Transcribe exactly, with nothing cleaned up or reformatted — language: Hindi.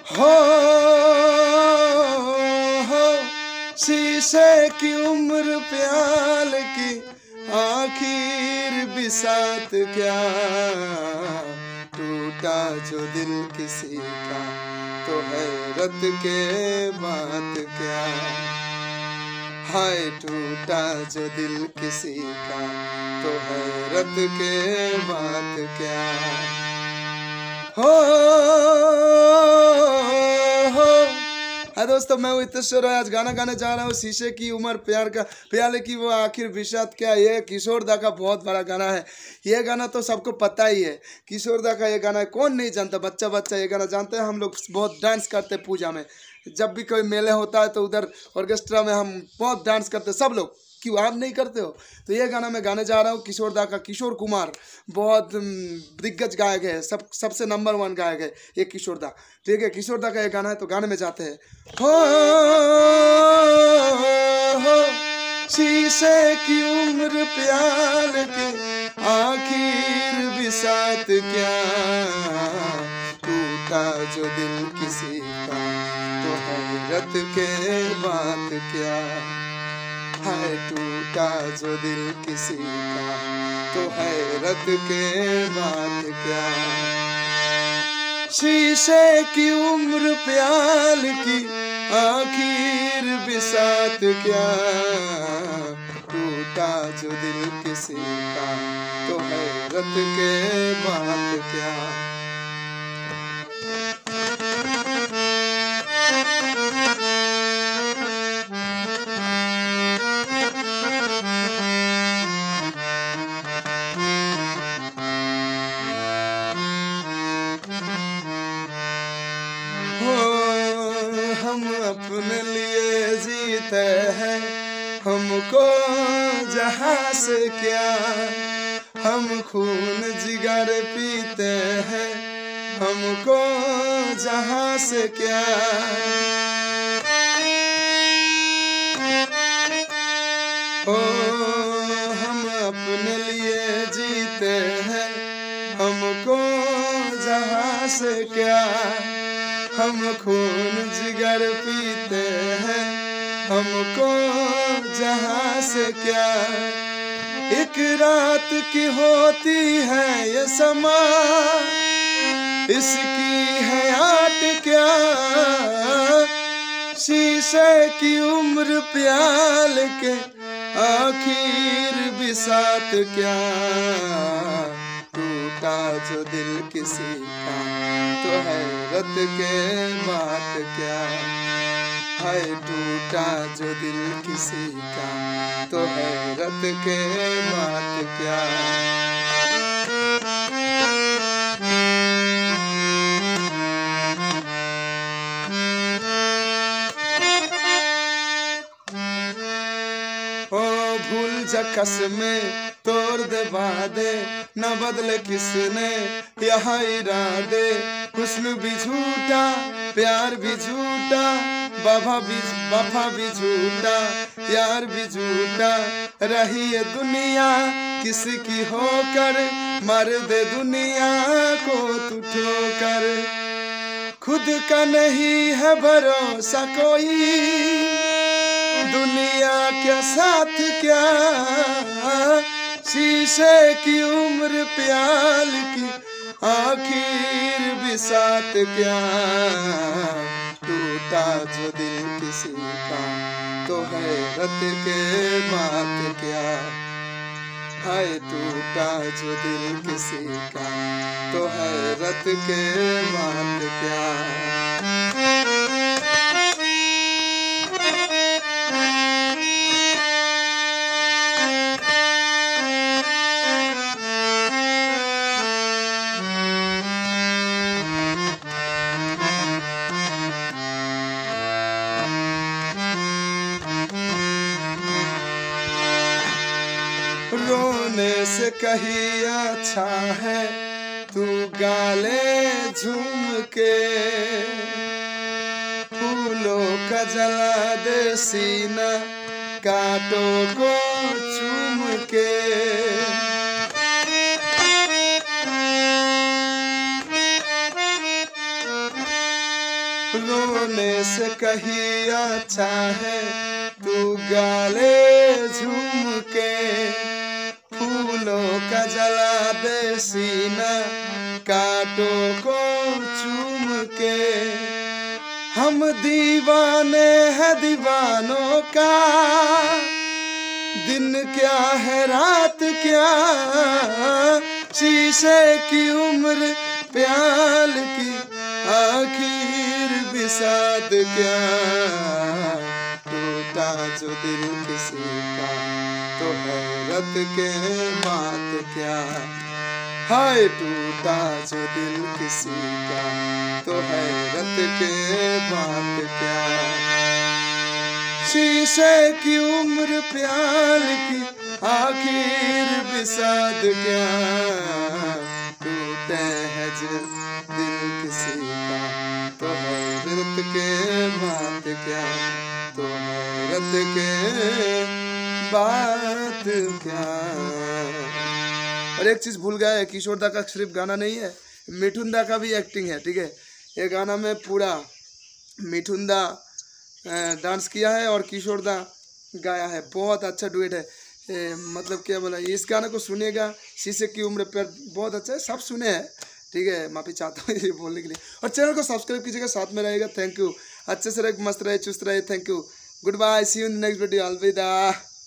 हो हो शीशे की उम्र प्याल की आखिर बिसात क्या, टूटा जो दिल किसी का तो हैरत के बात क्या, हाय टूटा जो दिल किसी का तो हैरत के बात क्या। हो हो हाँ दोस्तों, मैं हूँ इत्तेश्वर, आज गाना गाने जा रहा हूँ शीशे की उम्र प्यार का प्याले की वो आखिर बिसात क्या। ये किशोर दा का बहुत बड़ा गाना है। ये गाना तो सबको पता ही है, किशोर दा का ये गाना है, कौन नहीं जानता, बच्चा बच्चा ये गाना जानते हैं। हम लोग बहुत डांस करते हैं पूजा में, जब भी कोई मेले होता है तो उधर ऑर्केस्ट्रा में हम बहुत डांस करते हैं सब लोग। क्यों आप नहीं करते हो? तो ये गाना मैं गाने जा रहा हूँ किशोर दा का। किशोर कुमार बहुत दिग्गज गायक है, सब सबसे नंबर वन गायक है ये किशोर दा। ठीक है, किशोर दा का ये गाना है तो गाने में जाते हैं। हो हो शीशे की उम्र प्याल के आखिर बिसात क्या, टूटा जो दिल किसी का तो हैरत के बात क्या, है टूटा जो दिल किसी का तो हैरत के बात क्या। शीशे की उम्र प्याल की आखिर बिसात क्या, टूटा जो दिल किसी का तो हैरत के बात क्या। हम अपने लिए जीते हैं, हमको जहाँ से क्या, हम खून जिगर पीते हैं, हमको जहाँ से क्या। ओ हम अपने लिए जीते हैं, हमको जहाँ से क्या, हम खून जिगर पीते हैं, हमको जहाँ से क्या। एक रात की होती है ये समा, इसकी है आट क्या, शीशे की उम्र प्याल के आखिर बिसात क्या, टूटा जो दिल किसी का तो हैरत के बात क्या, है टूटा जो दिल किसी का तो हैरत के बात क्या। ओ भूल जा कसमें तोड़ दे वादे, न बदले किसने यहाँ इरादे, हुस्न भी झूठा प्यार भी झूठा, वफा भी वफा भी झूठा यार भी झूठा, रही ये दुनिया किसकी होकर, मर दे दुनिया को तू ठोकर, खुद का नहीं है भरोसा कोई, दुनिया क्या साथ क्या, शीशे की उम्र प्याल की आखिर बिसात क्या, टूटा जो दिल किसी का तो हैरत के बात क्या, हाय टूटा जो दिल किसी का तो हैरत के बात क्या। रोने से कहीं अच्छा है तू गाले झूम के, फूलों का जला दे सीना कांटों को चूम के, रोने से कहीं अच्छा है तू गाले झूम के, फूलों का जला दे सीना कांटों को चूम के। हम दीवाने हैं दीवानों का, दिन क्या है रात क्या, शीशे की उम्र प्याल की आखिर बिसात क्या। टूटा जो दिल किसी का तो हैरत के बात क्या, हाय टूटा जो दिल किसी का तो हैरत के बात क्या। शीशे की उम्र प्याल की आखिर बिसात क्या। टूटे है जो दिल किसी का तो हैरत के बात क्या, तो हैरत के बात क्या। और एक चीज़ भूल गया है, किशोर दा का सिर्फ गाना नहीं है, मिठुन दा का भी एक्टिंग है, ठीक है। ये गाना में पूरा मिठुन दा डांस किया है और किशोर दा गाया है, बहुत अच्छा डुएट है। ए, मतलब क्या बोला, इस गाने को सुनेगा शीशे की उम्र पर, बहुत अच्छा है, सब सुने हैं, ठीक है। माफ़ी चाहता हूँ ये बोलने के लिए। और चैनल को सब्सक्राइब कीजिएगा, साथ में रहेगा। थैंक यू, अच्छे से रहे, मस्त रहे, चुस्त रहे। Thank you, goodbye, see you in next video, अलविदा।